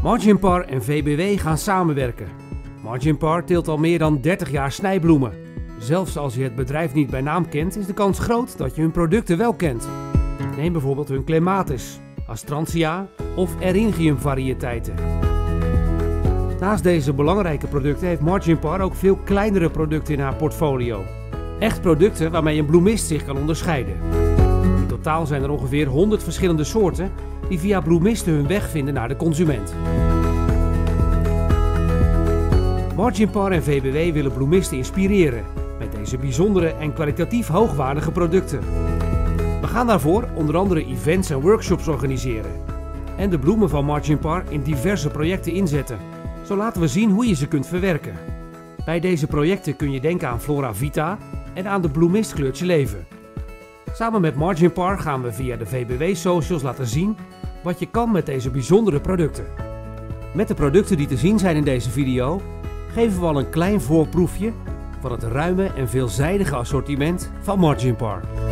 Margin-Par en VBW gaan samenwerken. Margin-Par teelt al meer dan 30 jaar snijbloemen. Zelfs als je het bedrijf niet bij naam kent, is de kans groot dat je hun producten wel kent. Neem bijvoorbeeld hun Clematis, Astrantia of Eryngium variëteiten. Naast deze belangrijke producten heeft Margin-Par ook veel kleinere producten in haar portfolio. Echt producten waarmee een bloemist zich kan onderscheiden. In totaal zijn er ongeveer 100 verschillende soorten die via bloemisten hun weg vinden naar de consument. Margin-Par en VBW willen bloemisten inspireren met deze bijzondere en kwalitatief hoogwaardige producten. We gaan daarvoor onder andere events en workshops organiseren en de bloemen van Margin-Par in diverse projecten inzetten. Zo laten we zien hoe je ze kunt verwerken. Bij deze projecten kun je denken aan Flora Vita en aan de bloemist Kleurtje Leven. Samen met Margin-Par gaan we via de VBW socials laten zien wat je kan met deze bijzondere producten. Met de producten die te zien zijn in deze video geven we al een klein voorproefje van het ruime en veelzijdige assortiment van Margin-Par.